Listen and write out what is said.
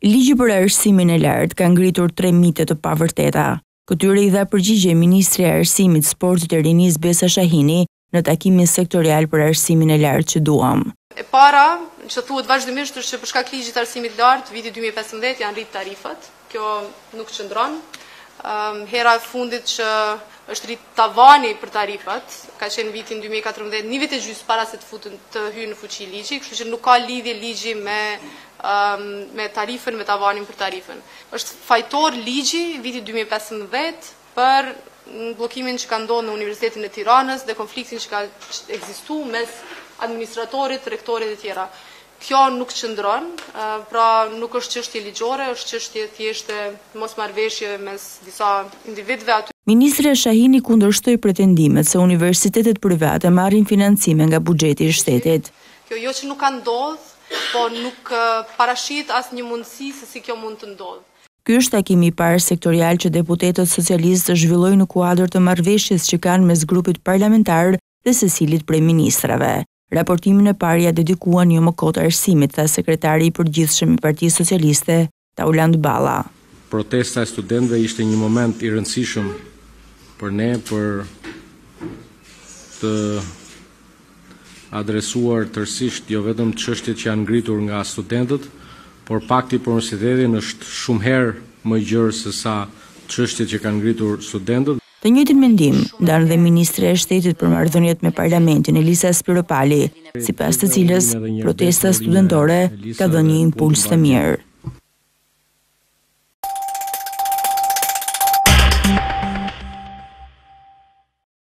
Ligji për arsimin e lartë ka ngritur 3 mite të pavërteta. Këtyre i dha përgjigje Ministri e Arsimit, Sportit e Rinisë Besa Shahini në takimin sektorial për arsimin e lartë që duam. E para, që thuhet vazhdimisht është që për shkak ligjit të arsimit lartë, viti 2015 janë rrit tarifat. Kjo nuk qëndron. Hera e fundit që është rrit tavani për tarifat, ka qenë vitin 2014, një vit e gjysmë para se të hyjë në fuqi ligji, kështu që nuk ka lidhje ligji me tarifën, me tavanin për tarifën. Është fajtor ligji viti 2015 për bllokimin që ka ndodhur në Universitetin e Tiranës dhe konfliktin që ka ekzistuar mes administratorit, rektorit e tjera. Kjo nuk qëndron, pra nuk është çështje ligjore, është çështje thjeshtë mosmarrveshje mes disa individëve aty. Ministri Shahini kundërshtoi pretendimet se universitetet private marrin financime nga buxheti i shtetit. Kjo jo që nuk ka ndodhur, po nuk parashit asnjë mundësi se si kjo mund të ndodhë. Ky është takimi i parë sektorial që deputetët socialistë zhvillojnë në kuadër të marrëveshjes që kanë mes grupit parlamentar dhe secilit prej ministrave. Raportimin e parë ja dedikuan jo më kot arsimit, tha sekretari i përgjithshëm i Partisë Socialiste, Tauland Balla. Protesta e studentëve ishte një moment i rëndësishëm për ne për të adresuar tërësisht jo vetëm çështjet që janë ngritur nga studentët, por pakti për universitetin është shumë herë më i gjerë se sa çështjet që kanë ngritur studentët. Të njëjtin mendim ndan dhe Ministri e Shtetit për marrëdhëniet me Parlamentin, Elisa Spiropali, sipas të cilës protesta studentore ka dhënë një impuls të mirë.